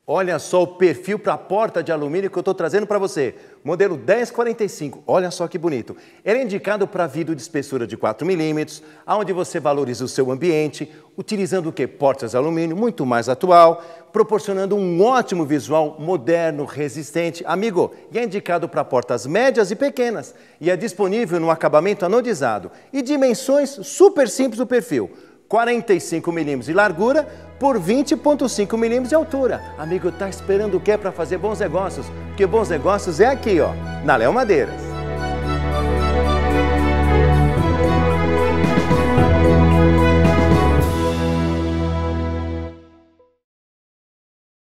Olha só o perfil para a porta de alumínio que eu estou trazendo para você. Modelo 1045, olha só que bonito. Ele é indicado para vidro de espessura de 4 milímetros, onde você valoriza o seu ambiente, utilizando o quê? Portas de alumínio, muito mais atual, proporcionando um ótimo visual moderno, resistente. Amigo, e é indicado para portas médias e pequenas. E é disponível no acabamento anodizado. E dimensões super simples do perfil. 45 milímetros de largura por 20,5 milímetros de altura. Amigo, tá esperando o quê para fazer bons negócios? Porque bons negócios é aqui, ó, na Léo Madeiras.